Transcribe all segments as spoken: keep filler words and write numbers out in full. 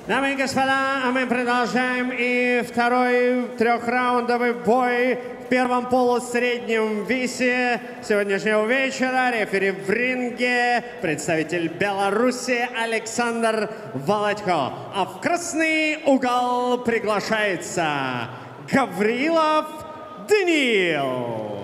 Дамы и господа, а мы продолжаем и второй трехраундовый бой в первом полусреднем весе сегодняшнего вечера. Рефери в ринге, представитель Беларуси Александр Володько. А в красный угол приглашается Гаврилов Даниил.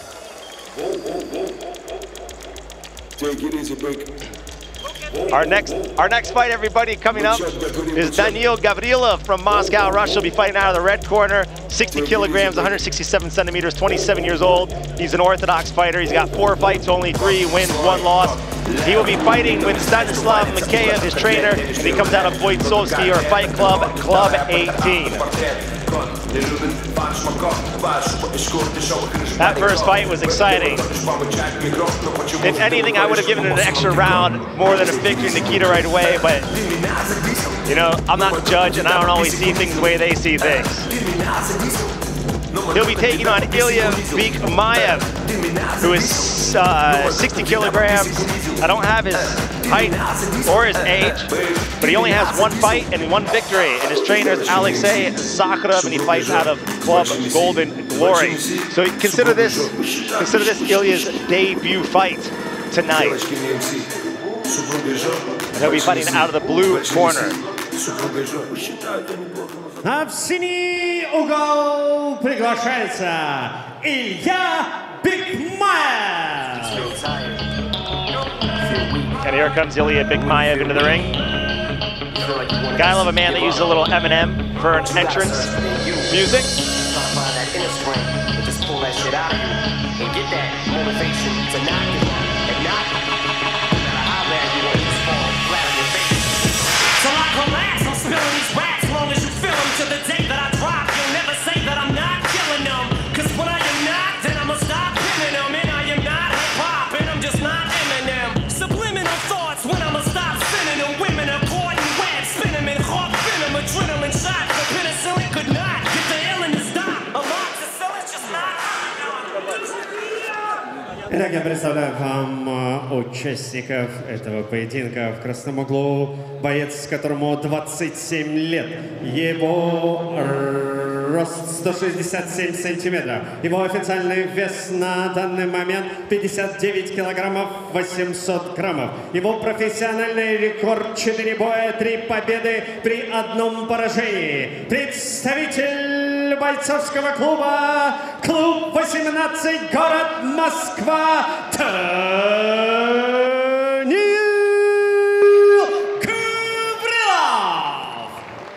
Take it easy, break. Our next, our next fight, everybody, coming up is Daniil Gavrilov from Moscow, Russia. He'll be fighting out of the red corner, sixty kilograms, one hundred sixty-seven centimeters, twenty-seven years old. He's an orthodox fighter. He's got four fights, only three wins, one loss. He will be fighting with Stanislav Mikheyev, his trainer, and he comes out of Voitsovsky or Fight Club, Club eighteen. That first fight was exciting. If anything, I would have given it an extra round more than a victory Nikita right away, but you know, I'm not the judge and I don't always see things the way they see things. He'll be taking on Ilya Bikmayev, who is uh, sixty kilograms. I don't have his height or his age, but he only has one fight and one victory. And his trainer is Alexei Sakharov, and he fights out of Club Golden Glory. So consider this, consider this Ilya's debut fight tonight. And he'll be fighting out of the blue corner. А в синий угол приглашается Ilya Bikmayev. And here comes Ilya Bikmayev into the ring. Guy, I love a man that uses a little M and M for an entrance music. Итак, я представляю вам участников этого поединка. В красном углу боец, которому двадцать семь лет. Его рост сто шестьдесят семь сантиметров. Его официальный вес на данный момент пятьдесят девять килограммов восемьсот граммов. Его профессиональный рекорд четыре боя, три победы при одном поражении. Представитель бойцовского клуба, клуб восемнадцать, город Москва, Даниил Гаврилов.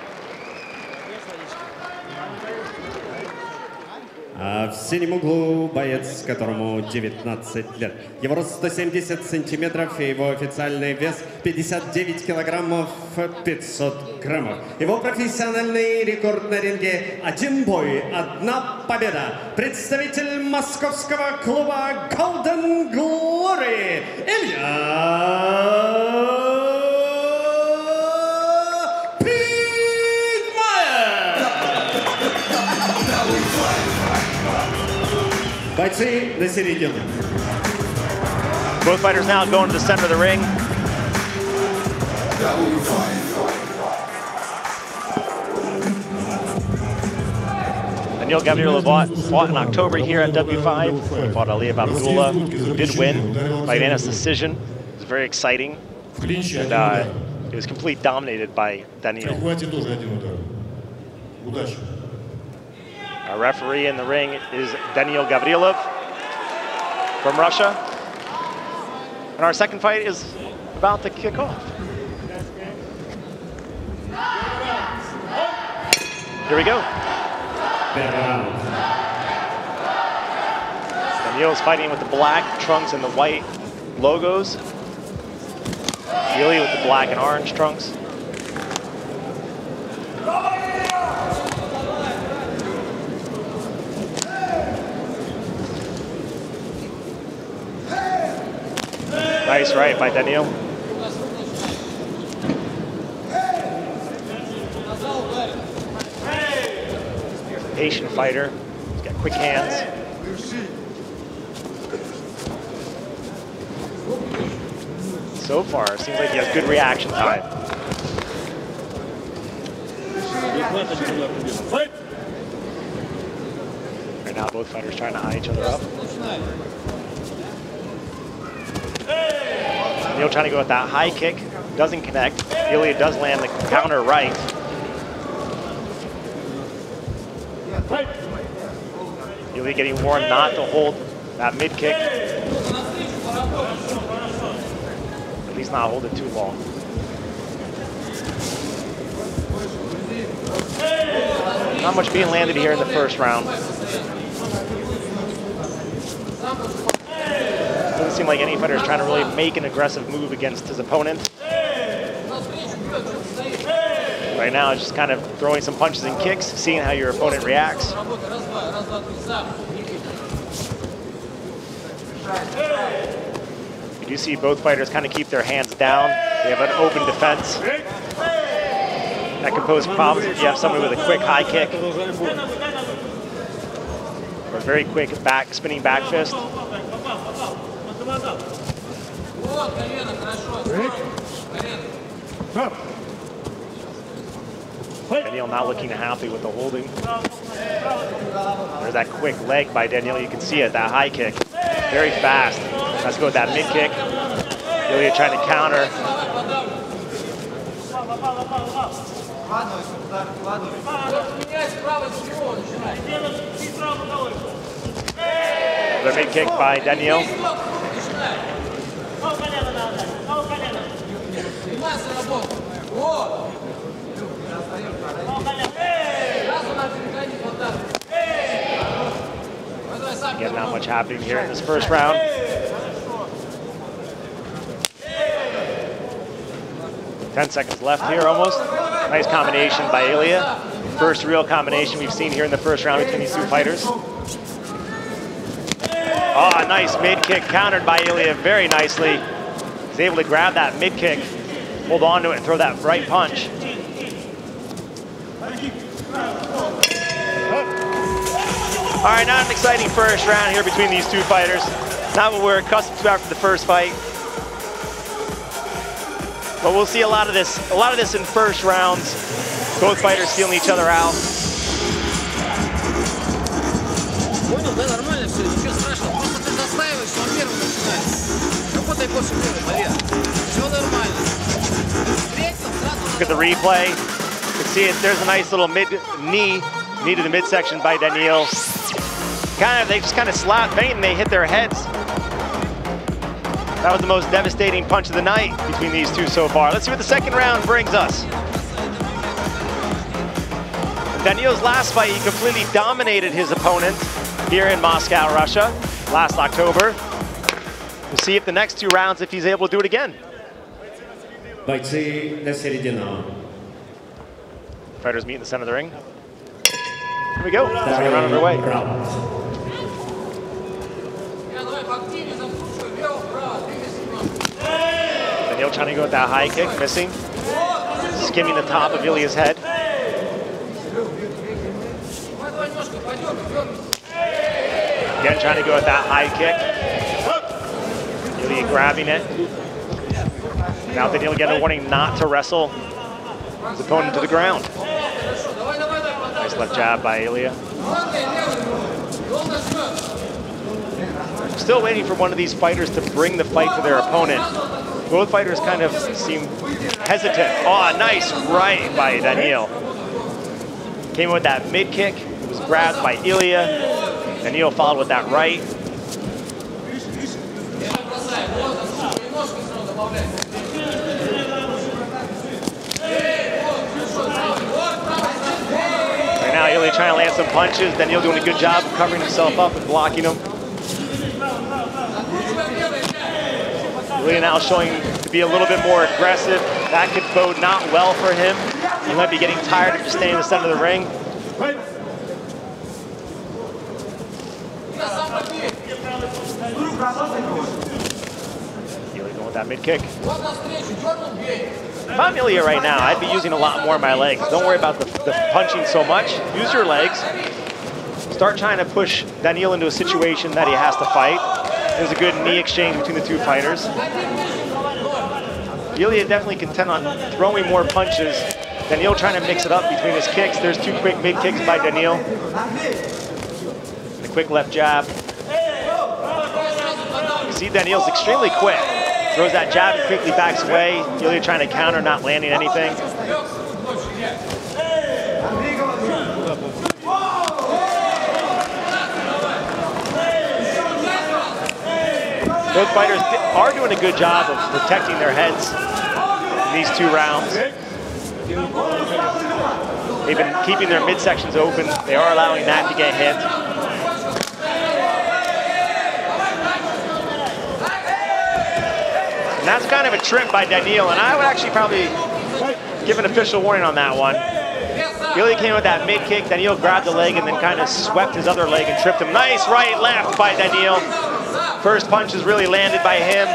А в синем углу боец, которому девятнадцать лет. Его рост сто семьдесят сантиметров и его официальный вес пятьдесят девять килограммов пятьсот граммов. Его профессиональный рекорд на ринге — один бой, одна победа. Представитель московского клуба Golden Glory Ilya Бойцы на середину. Both fighters now going to the center of the ring. Daniil Gavrilov fought, fought in October here at W five. He fought Aliyev Abdullah, who did win by unanimous decision. It was very exciting. And uh, it was completely dominated by Daniil. Our referee in the ring is Daniil Gavrilov from Russia. And our second fight is about to kick off. Here we go. Daniil's fighting with the black trunks and the white logos. Ilya with the black and orange trunks. Nice right by Daniil. Patient fighter. He's got quick hands. So far, it seems like he has good reaction time. Right now, both fighters trying to eye each other up. Neil trying to go with that high kick, doesn't connect. Ilya does land the counter right. Ilya getting warned not to hold that mid kick. At least not hold it too long. Not much being landed here in the first round. Doesn't seem like any fighter is trying to really make an aggressive move against his opponent. Right now, it's just kind of throwing some punches and kicks, seeing how your opponent reacts. You do see both fighters kind of keep their hands down. They have an open defense. That can pose problems if you have somebody with a quick high kick. Or a very quick back, spinning back fist. Daniil not looking happy with the holding. There's that quick leg by Daniil. You can see it, that high kick. Very fast. Let's go with that mid kick. Ilya trying to counter. The mid kick by Daniil. Again, not much happening here in this first round. Ten seconds left here almost. Nice combination by Ilya. First real combination we've seen here in the first round between these two fighters. Oh, a nice mid kick countered by Ilya very nicely. He's able to grab that mid kick, hold on to it, and throw that right punch. All right, now an exciting first round here between these two fighters. Not what we're accustomed to after the first fight. But we'll see a lot of this, a lot of this in first rounds. Both fighters feeling each other out. Look at the replay. You can see it. There's a nice little mid knee, knee to the midsection by Daniil. Kind of, they just kind of slap, bang, and they hit their heads. That was the most devastating punch of the night between these two so far. Let's see what the second round brings us. In Daniil's last fight, he completely dominated his opponent here in Moscow, Russia, last October. We'll see if the next two rounds, if he's able to do it again. Бойцы на середину. Fighters meet in the center of the ring. Here we go. Second round underway. Daniil trying to go with that high kick, missing. Skimming the top of Ilya's head. Again, trying to go with that high kick. Ilya grabbing it. Now Daniil getting a warning not to wrestle his opponent to the ground. Nice left jab by Ilya. Still waiting for one of these fighters to bring the fight to their opponent. Both fighters kind of seem hesitant. Oh, nice right by Daniil. Came with that mid kick. It was grabbed by Ilya. Daniil followed with that right. Right now, Ilya trying to land some punches. Daniil doing a good job of covering himself up and blocking them. Ilya now showing to be a little bit more aggressive. That could bode not well for him. He might be getting tired of just staying in the center of the ring. Ilya going with that mid kick. If I'm Ilya right now, I'd be using a lot more of my legs. Don't worry about the, the punching so much. Use your legs. Start trying to push Daniil into a situation that he has to fight. There's a good knee exchange between the two fighters. Ilya definitely content on throwing more punches Daniil trying to mix it up between his kicks. There's two quick mid kicks by Daniil. And a quick left jab. You see Daniil's extremely quick. Throws that jab and quickly backs away. Ilya trying to counter, not landing anything. Both fighters are doing a good job of protecting their heads in these two rounds. They've been keeping their midsections open. They are allowing that to get hit. And that's kind of a trip by Daniil, and I would actually probably give an official warning on that one. Ilya came with that mid kick. Daniil grabbed the leg and then kind of swept his other leg and tripped him. Nice right left by Daniil. First punch is really landed by him.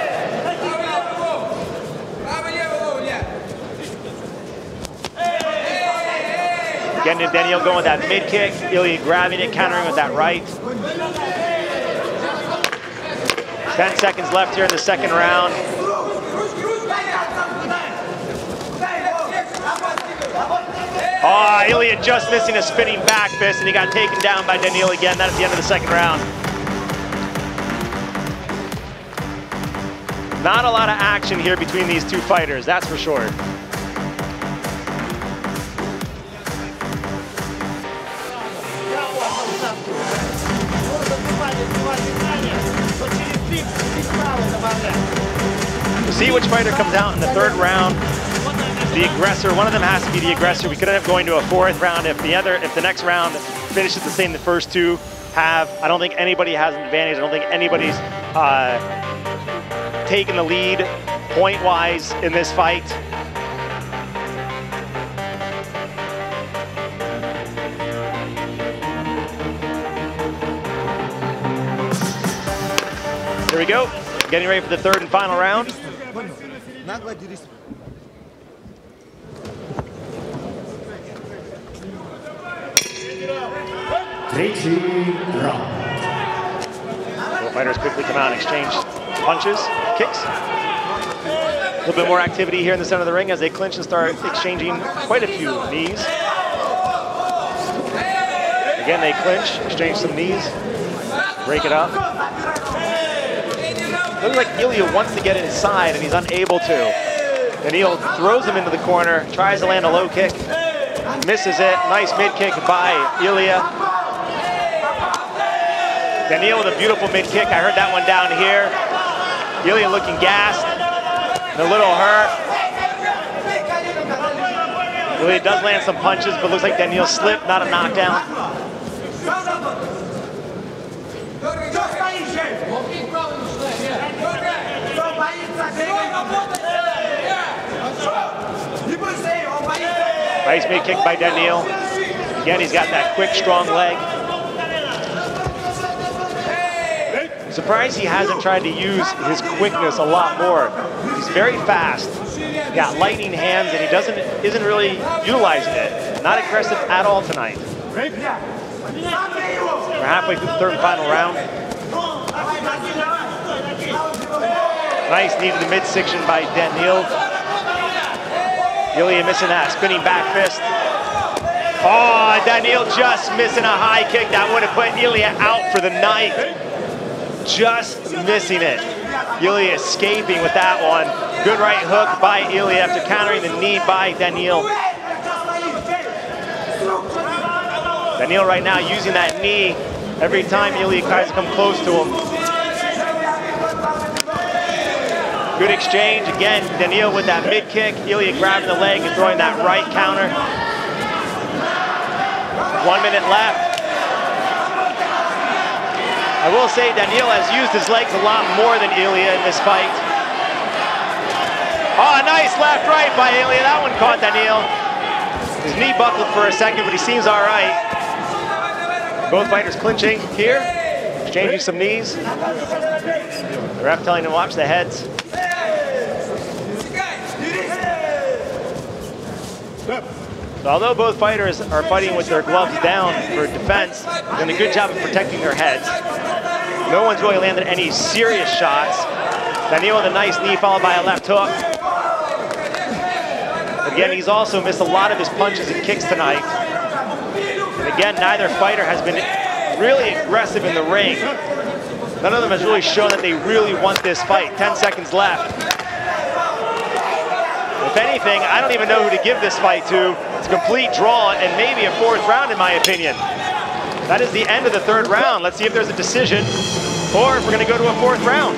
Again, Daniil going with that mid kick. Ilya grabbing it, countering with that right. ten seconds left here in the second round. Oh, Ilya just missing a spinning back fist, and he got taken down by Daniil again. That at the end of the second round. Not a lot of action here between these two fighters, that's for sure. We'll see which fighter comes out in the third round. The aggressor, one of them has to be the aggressor. We could end up going to a fourth round if the other, if the next round finishes the same the first two have. I don't think anybody has an advantage. I don't think anybody's uh, taking the lead point-wise in this fight. Here we go, getting ready for the third and final round. Both fighters quickly come out and exchange punches, kicks. A little bit more activity here in the center of the ring as they clinch and start exchanging quite a few knees. Again, they clinch, exchange some knees, break it up. Looks like Ilya wants to get inside and he's unable to. Daniil throws him into the corner, tries to land a low kick, misses it. Nice mid kick by Ilya. Daniil with a beautiful mid kick. I heard that one down here. Ilya looking gassed, a little hurt. Ilya does land some punches, but looks like Daniil slipped, not a knockdown. Nice mid kick by Daniil. Again, he's got that quick, strong leg. Surprised he hasn't tried to use his quickness a lot more. He's very fast. He's got lightning hands, and he doesn't isn't really utilizing it. Not aggressive at all tonight. We're halfway through the third and final round. Nice knee to the midsection by Daniil. Ilya missing that spinning back fist. Oh, Daniil just missing a high kick. That would have put Ilya out for the night. Just missing it. Ilya escaping with that one. Good right hook by Ilya after countering the knee by Daniil. Daniil right now using that knee every time Ilya tries to come close to him. Good exchange. Again, Daniil with that mid kick. Ilya grabbing the leg and throwing that right counter. One minute left. I will say Daniil has used his legs a lot more than Ilya in this fight. Oh, nice left right by Ilya. That one caught Daniil. His knee buckled for a second, but he seems all right. Both fighters clinching here, exchanging some knees. The ref telling him to watch the heads. So although both fighters are fighting with their gloves down for defense, they're doing a good job of protecting their heads. No one's really landed any serious shots. Daniil with a nice knee followed by a left hook. Again, he's also missed a lot of his punches and kicks tonight. And again, neither fighter has been really aggressive in the ring. None of them has really shown that they really want this fight. ten seconds left. If anything, I don't even know who to give this fight to. It's a complete draw and maybe a fourth round in my opinion. That is the end of the third round. Let's see if there's a decision or if we're gonna go to a fourth round.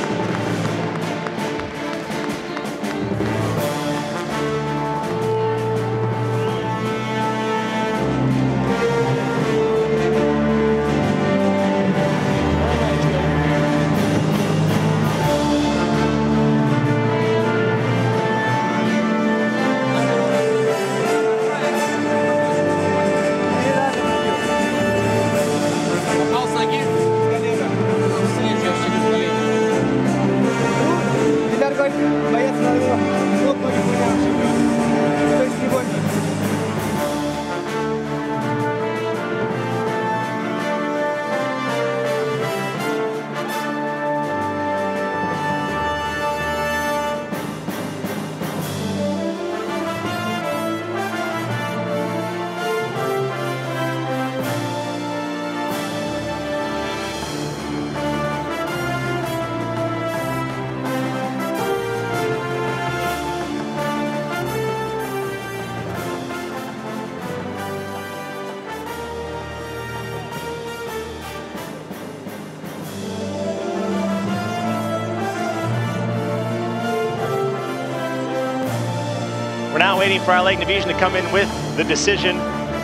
We're now waiting for our leg division to come in with the decision.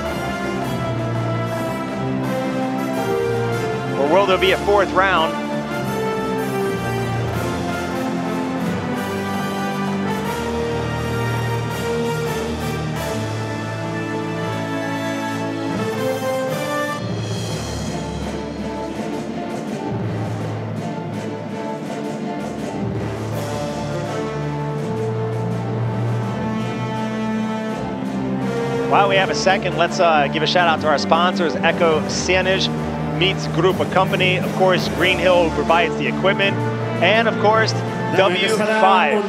Or will there be a fourth round? While we have a second, let's uh, give a shout out to our sponsors, Echo Sanij Meats Group of Company, of course, Green Hill who provides the equipment, and of course, W five.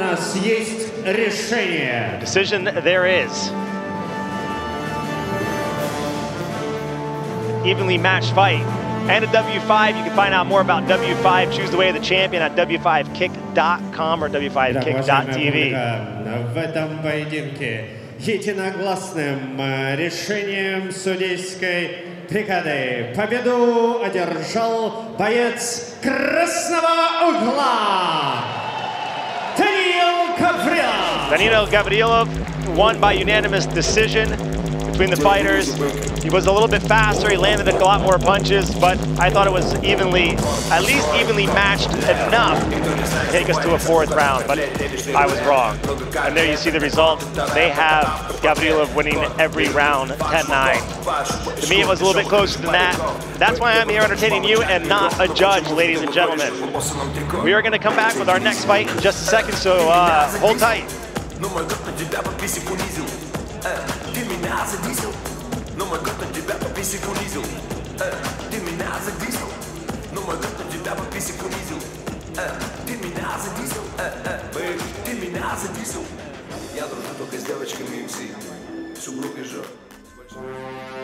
Decision there is. Evenly matched fight. And a W five, you can find out more about W five, choose the way of the champion at W five kick dot com or W five kick dot T V. В этом поединке единогласным решением судейской бригады победу одержал боец красного угла Даниил Гаврилов. Danilo Gavrilov won by unanimous decision between the fighters. He was a little bit faster, he landed a lot more punches, but I thought it was evenly, at least evenly matched enough to take us to a fourth round, but I was wrong. And there you see the result. They have Gavrilov winning every round, ten nine. To me, it was a little bit closer than that. That's why I'm here entertaining you and not a judge, ladies and gentlemen. We are gonna come back with our next fight in just a second, so uh, hold tight. Ты меня задизил, но мой год на тебя по писек унизил. Ты меня задизил, но мой год на тебя по писек унизил. Ты меня задизил, ты меня задизил. Я дружу только с девочками эм си, всю группу жжет.